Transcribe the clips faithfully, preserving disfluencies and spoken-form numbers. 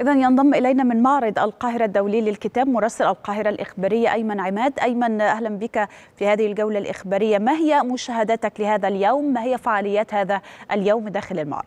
إذا ينضم إلينا من معرض القاهرة الدولي للكتاب مراسل القاهرة الإخبارية أيمن عماد. أيمن، أهلا بك في هذه الجولة الإخبارية. ما هي مشاهداتك لهذا اليوم؟ ما هي فعاليات هذا اليوم داخل المعرض؟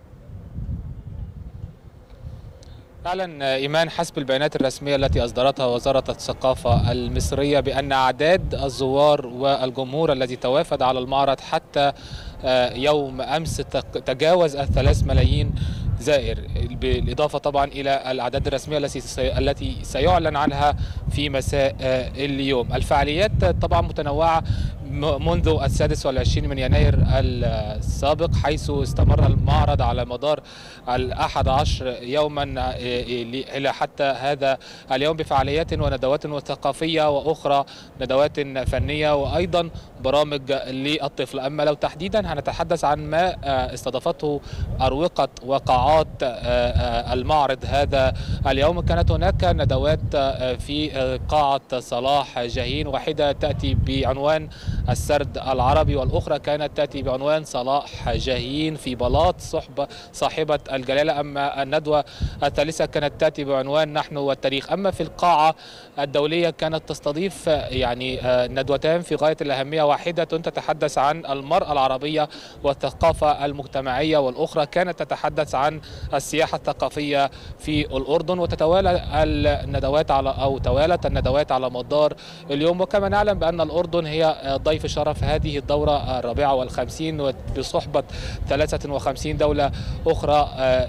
فعلا إيمان، حسب البيانات الرسمية التي أصدرتها وزارة الثقافة المصرية بأن أعداد الزوار والجمهور الذي توافد على المعرض حتى يوم أمس تجاوز الثلاث ملايين زائر، بالإضافة طبعا إلى الأعداد الرسمية التي سيعلن عنها في مساء اليوم. الفعاليات طبعا متنوعة منذ السادس والعشرين من يناير السابق، حيث استمر المعرض على مدار الأحد عشر يوما إلى حتى هذا اليوم بفعاليات وندوات ثقافية وأخرى ندوات فنية وأيضا برامج للطفل. أما لو تحديدا هنتحدث عن ما استضافته أروقة وقاعات المعرض هذا اليوم، كانت هناك ندوات في قاعة صلاح جاهين، واحدة تأتي بعنوان السرد العربي والأخرى كانت تأتي بعنوان صلاح جاهين في بلاط صحبة صاحبة الجلالة. أما الندوة الثالثة كانت تأتي بعنوان نحن والتاريخ. أما في القاعة الدولية كانت تستضيف يعني ندوتان في غاية الأهمية، واحدة تتحدث عن المرأة العربية والثقافة المجتمعية، والأخرى كانت تتحدث عن السياحة الثقافية في الأردن. وتتوالى الندوات على أو توالت الندوات على مدار اليوم. وكما نعلم بأن الأردن هي ضيف شرف هذه الدورة الرابعة والخمسين بصحبة ثلاثة وخمسين دولة أخرى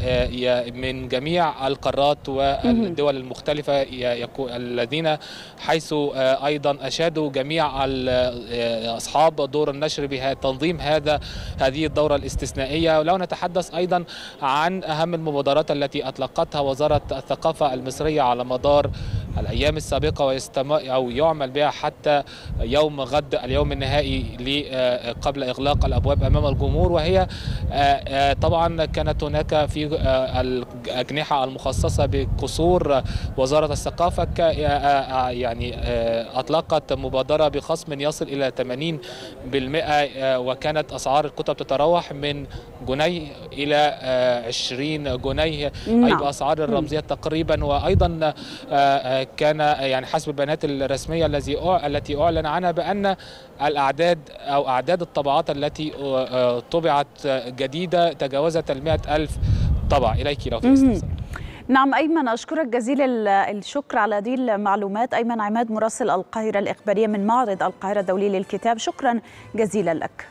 من جميع القارات والدول المختلفة الذين حيث أيضا أشادوا جميع أصحاب دور النشر بتنظيم هذا هذه الدورة الاستثنائية. ولو نتحدث أيضا عن أهم المبادرات التي أطلقتها وزارة الثقافة المصرية على مدار الأيام السابقة ويستمر أو يعمل بها حتى يوم غد اليوم النهائي قبل إغلاق الأبواب أمام الجمهور، وهي طبعا كانت هناك في الأجنحة المخصصة بقصور وزارة الثقافة يعني أطلقت مبادرة بخصم يصل إلى ثمانين بالمئة، وكانت أسعار الكتب تتراوح من جنيه إلى عشرين جنيه أي بأسعار الرمزية تقريبا. وأيضا كان يعني حسب البيانات الرسمية التي التي أعلن عنها بأن الأعداد أو أعداد الطبعات التي طبعت جديدة تجاوزت المئة ألف طبعة. إليك لو في استفسار. نعم أيمن، أشكرك جزيل الشكر على هذه المعلومات. أيمن عماد مراسل القاهرة الإخبارية من معرض القاهرة الدولي للكتاب، شكرا جزيلا لك.